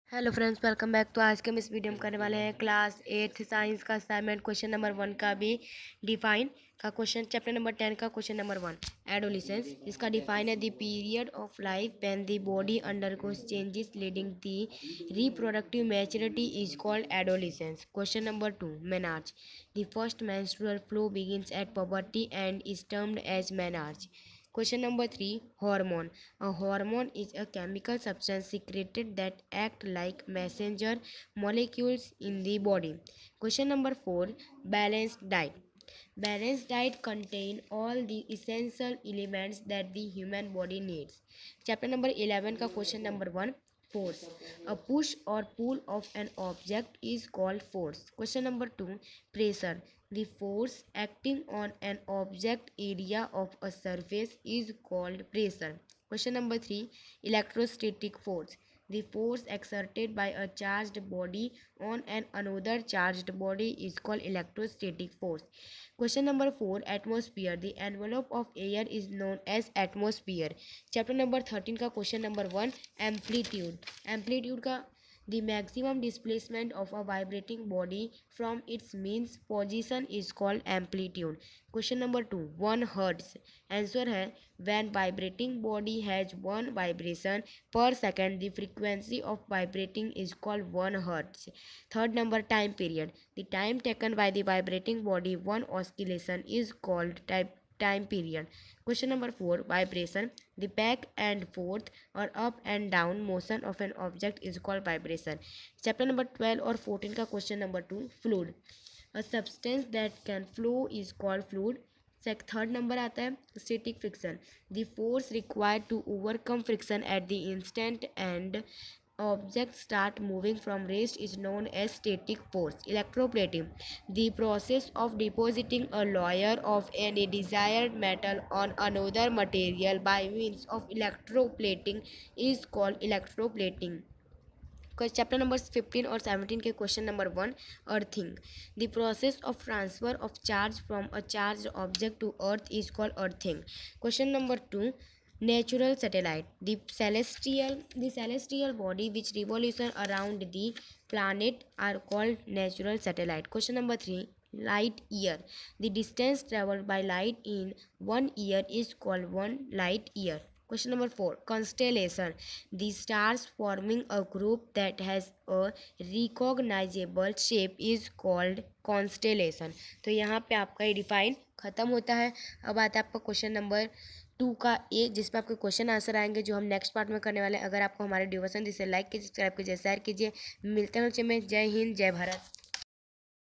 Hello friends, welcome back. तो आज के हम इस वीडियो में करने वाले हैं क्लास 8 साइंस का असाइनमेंट क्वेश्चन नंबर 1 का भी डिफाइन का क्वेश्चन, चैप्टर नंबर 10 का क्वेश्चन नंबर 1 एडोलिसेंस। इसका डिफाइन है the period of life when the body undergoes changes leading the reproductive maturity is called adolescence. Question number 2 menarche. The first menstrual flow begins at puberty and is termed as menarche. Question number 3 hormone. A hormone is a chemical substance secreted that act like messenger molecules in the body. Question number 4 balanced diet. Balanced diet contain all the essential elements that the human body needs. Chapter number 11 का question number 1 force. A push or pull of an object is called force. Question number 2 pressure. The force acting on an object area of a surface is called pressure. Question number 3 electrostatic force. The force exerted by a charged body on an another charged body is called electrostatic force. Question number 4 atmosphere. The envelope of air is known as atmosphere. Chapter number 13 का question number 1 amplitude. Amplitude का the maximum displacement of a vibrating body from its mean position is called amplitude. Question number 2 1 hertz. Answer है when vibrating body has 1 vibration per second, the frequency of vibrating is called 1 hertz. Third number time period. The time taken by the vibrating body one oscillation is called time period. Question number 4 vibration. The back and forth or up and down motion of an object is called vibration. Chapter number 12 और 14 का question number 2 fluid. A substance that can flow is called fluid. Third number आता है static friction. The force required to overcome friction at the instant and object start moving from rest is known as static force. Electroplating. The process of depositing a layer of any desired metal on another material by means of electroplating is called electroplating. Chapter number 15 और 17 के question number 1 earthing. The process of transfer of charge from a charge object to earth is called earthing. Question number 2 natural satellite. The celestial body which revolution around the planet are called natural satellite. Question number 3 light year. The distance traveled by light in 1 year is called 1 light year. Question number 4 constellation. The stars forming a group that has a recognizable shape is called constellation. तो यहाँ पे आपका ये define खत्म होता है. अब आता है आपका क्वेश्चन नंबर 2 का ए, जिसमें आपके क्वेश्चन आंसर आएंगे जो हम नेक्स्ट पार्ट में करने वाले हैं. अगर आपको हमारे वीडियो पसंद इसे लाइक कीजिए, सब्सक्राइब कीजिए, शेयर कीजिए. मिलते हैं बच्चे में. जय हिंद, जय भारत.